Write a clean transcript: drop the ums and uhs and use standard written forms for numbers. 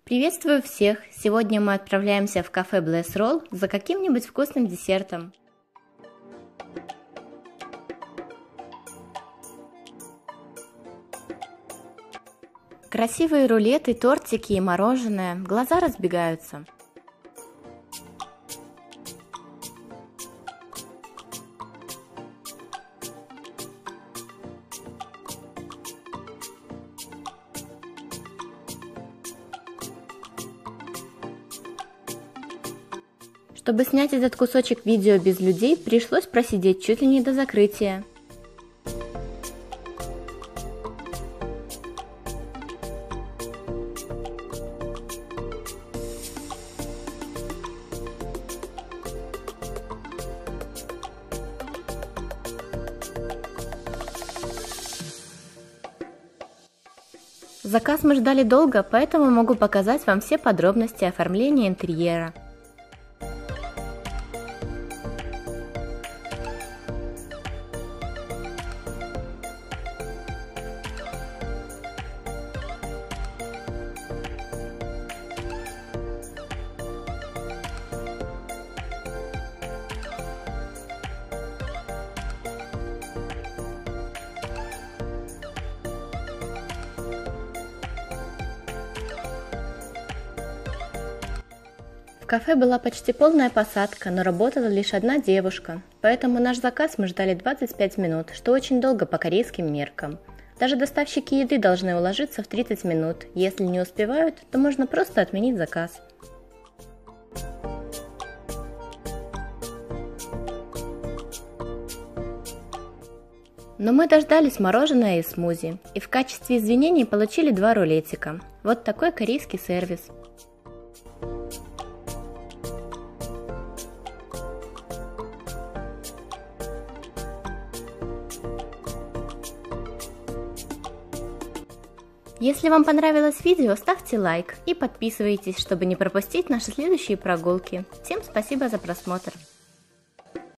Приветствую всех! Сегодня мы отправляемся в кафе Bless Roll за каким-нибудь вкусным десертом. Красивые рулеты, тортики и мороженое, глаза разбегаются. Чтобы снять этот кусочек видео без людей, пришлось просидеть чуть ли не до закрытия. Заказ мы ждали долго, поэтому могу показать вам все подробности оформления интерьера. В кафе была почти полная посадка, но работала лишь одна девушка, поэтому наш заказ мы ждали 25 минут, что очень долго по корейским меркам. Даже доставщики еды должны уложиться в 30 минут, если не успевают, то можно просто отменить заказ. Но мы дождались мороженое и смузи, и в качестве извинений получили 2 рулетика. Вот такой корейский сервис. Если вам понравилось видео, ставьте лайк и подписывайтесь, чтобы не пропустить наши следующие прогулки. Всем спасибо за просмотр!